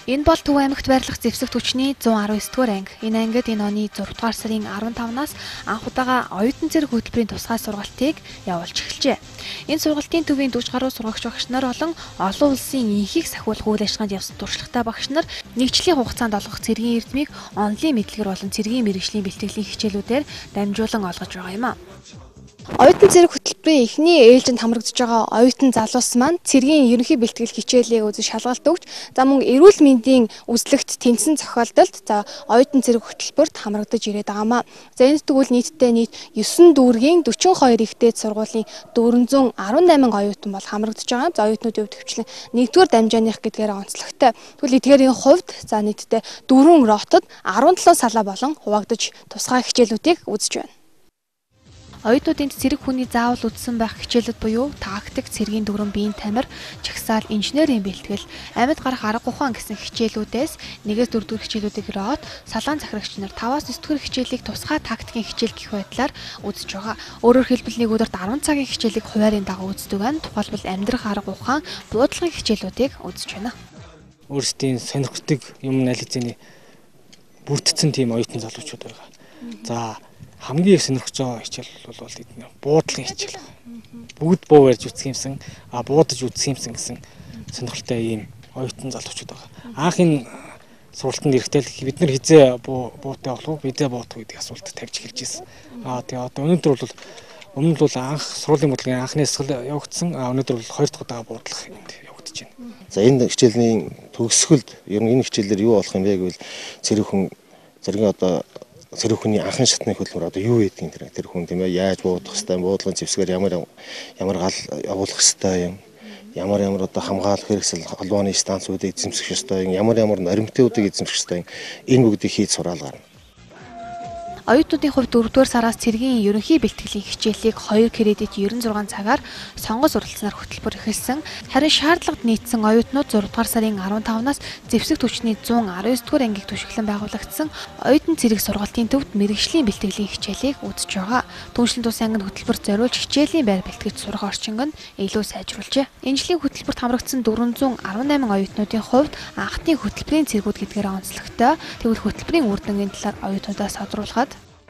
Энэ бол Төв аймагт байрлах зэвсэгт хүчний 119-р анги. Энэ ангид энэ оны 6 дугаар сарын 15-наас анх удаага оюутан зэрэг хөтөлбөрийн тусгай сургалтыг явуулж эхэлжээ. Энэ сургалтын төвийн 40 гаруй сургагч багш нар болон олон улсын инхийг сахиулах үйл ажиллагаанд явсан туршлагатай багш нар нэгжлийн хугацаанд олгох цэргийн эрдмийг онлайн мэдлэгээр болон цэргийн мэргэжлийн бэлтгэлийн хичээлүүдээр дамжуулан олгож байгаа юм а. Оюутан зэрэг хөтөлбөрийн эхний ээлжинд хамрагдж байгаа оюутан залуус маань цэргийн ерөнхий бэлтгэл хичээлийг үзэж шалгалт өгч мөн эрүүл мэндийн үзлэгт тэнцсэн зохиолдолд оюутан зэрэг хөтөлбөрт хамрагдаж ирээд байгаамаа. Энэ тэгвэл нийтдээ 9 дүүргийн 42 ихтэй сургуулийн 418 оюутан бол хамрагдж байгаа. Оюутнуудын хувьд хвчлэн 1-р дамжааных гэдгээр онцлогтой. Тэгвэл эдгээрийн хувьд нийтдээ 4 ротод 17 салаа болон хуваагдаж тусгай хичээлүүдийг үзэж байна. Оюутнуудын цэрэг хүний заавал үздсэн байх хичээлүүд буюу тактик, цэргийн дүрэн, биеийн тамир, чагсаал, инженерийн бэлтгэл, амьд гарах арга ухаан гэсэн хичээлүүдээс 1-ээс 4-р хичээлүүдийг рот, салаан захирагч нар 5-аас 9-р хичээлийг тусгай тактикийн хичээл гэх байдлаар үзэж байгаа. Өөрөөр хэлбэл өдөрт 10 цагийн хичээлийг хуваарийн дагуу үздэг байна. Тухайлбал амьдрах арга ухаан, буудлагын хичээлүүдийг үзэж байна. Өөрсдийн сонирхдаг юм анализны бүрдсэн тийм оюутан залуучууд байгаа. За хамгийн их сонирхож байгаа хичээл бол эдгээр буудлагын хичээл. Бүгд буу барьж үзэх юмсан, буудаж үзэх юмсан гэсэн сонирхолтой ийм оюутан залуучууд байгаа. Анхын сургалтанд ирэхдээ бид нар хизээ буутай болов уу, хизээ буудах гэдэг асуулт тавьж эхэлж байсан. Тэгээ одоо өмнөд бол анх сургуулийн бодлогын анхны эсгэл явагдсан. Өнөөдөр бол 2 дахь удаа буудлах юмд явагдаж байна. За энэ хичээлийн төгсгөлд ер нь энэ хичээлээр юу болох юм бэ гэвэл цэрэг хүн зэргийн одоо цэрэг хүний анхны шатны хөдөлмөр одоо юу гэдэг юм тэр хүн тийм ээ яаж буудах хэвээр буудлагын зэвсгээр ямар гал явуулах хэвээр юм ямар одоо хамгаалах хэрэгсэл холбооны станцуудыг эзэмших ёстой юм ямар норимтуудыг эзэмших ёстой юм энэ бүгдийг хийж сураал гарна. Оюутнуудын хувьд 4-р сараас цэргийн ерөнхий бэлтгэлийн хичээлийг 2 кредит 96 цагаар сонгож суралцсанаар хөтөлбөр эхэлсэн. Харин шаардлагад нийцсэн оюутнууд 6 дугаар сарын 15-наас зэвсэгт хүчний 119-р ангийг түшиглэн байгуулагдсан оюутан цэрэг сургалтын төвд мэргэжлийн бэлтгэлийн хичээлийг үзэж байгаа. Түншлэн тус ангид хөтөлбөрт зориулж хичээлийн байр бэлтгэж сурах орчинг нь илүү сайжруулжээ. Энэ жилийн хөтөлбөрт хамрагдсан 418 оюутнуудын хувьд анхны хөтөлбөрийн цэргүүд гэдгээр онцлогтой. Тэгвэл хөтөлбөрийн үр дүнгийн талаар оюутнуудаа содруулахад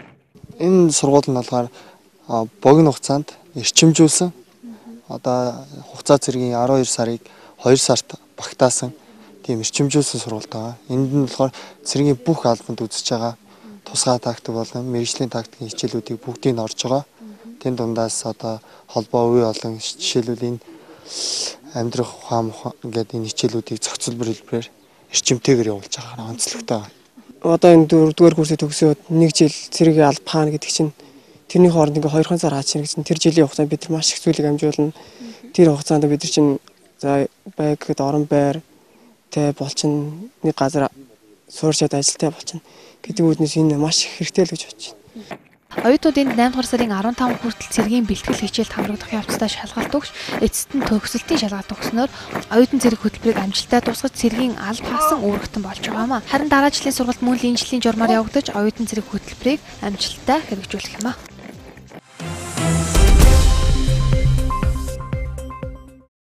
энэ сургууль нь болохоор богино хугацаанд эрчимжүүлсэн одоо хугацаа цэргийн 12 сарыг 2 сард багтаасан тийм эрчимжүүлсэн сургууль байгаа. Энд нь болохоор цэргийн бүх албанд үзэж байгаа тусгай тактик болон мэргэжлийн тактикийн хичээлүүдийг бүгдийг нь орж байгаа. Тэн дундаас одоо холбоо үе олон жишээлбэл энэ амьдрах ухаан гэдэг энэ хичээлүүдийг зохицолбор хэлбэрээр эрчимтэйгээр явуулж байгаа онцлогтой байна. Одоо энэ 4-р курсыг төгсөөд 1 жил цэрэгийн алба хаана гэдэг чинь тэрний хооронд ингээ 2 сар хаачих гэсэн тэр жилийн хугацаанд бид нар маш их зүйлийг амжуулна. Тэр хугацаанд бид нар чинь за байг гэд орон байр тэ болчин нэг газар суурьшаад ажилтай болчин гэдэг үүднээс энэ маш их хэрэгтэй л гэж бодож байна. Оюутнууд 8 дугаар сарын 15 хүртэл цэргийн бэлтгэл хичээлд хамрагдах явцдаа шалгалт өгч эцэст нь төгсөлтийн шалгалт өгснөөр оюутан цэрэг хөтөлбөрийг амжилттай дуусгаж цэргийн алба хаасан үүрэгтэн болж байгаамаа. Харин дараа жилийн сургалт мөн л энэ жилийн журмаар явагдаж оюутан цэрэг хөтөлбөрийг амжилттай хэрэгжүүлэх юм а.